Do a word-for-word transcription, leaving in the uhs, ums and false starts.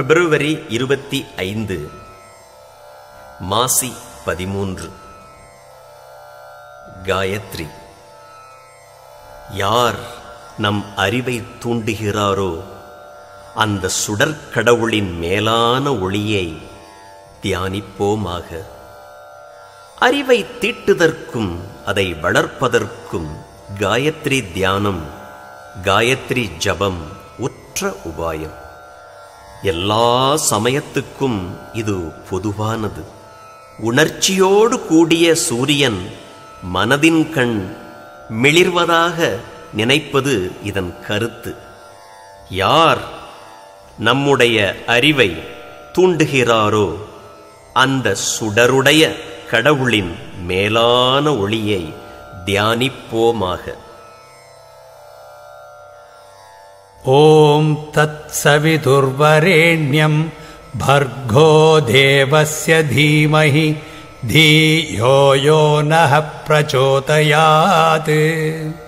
பிப்ரவரி இருபத்தி ஐந்து மாசி பதிமூன்று. காயத்ரி. யார் நம் அறிவை தூண்டுகிறாரோ அந்த சுடற்கடவுளின் மேலான ஒளியை தியானிப்போமாக. அறிவை தீட்டுதற்கும் அதை வளர்ப்பதற்கும் காயத்ரி தியானம், காயத்ரி ஜபம் உற்ற உபாயம். எல்லா சமயத்துக்கும் இது பொதுவானது. உணர்ச்சியோடு கூடிய சூரியன் மனதின் கண் மிளிர்வதாக நினைப்பது இதன் கருத்து. யார் நம்முடைய அறிவை தூண்டுகிறாரோ அந்த சுடருடைய கடவுளின் மேலான ஒளியை தியானிப்போமாக. ஓம் தத் சவிதுர்வரேண்யம் பர்கோ தேவஸ்ய தீமஹி தீயோ யோ நஹ பிரச்சோதயாத்.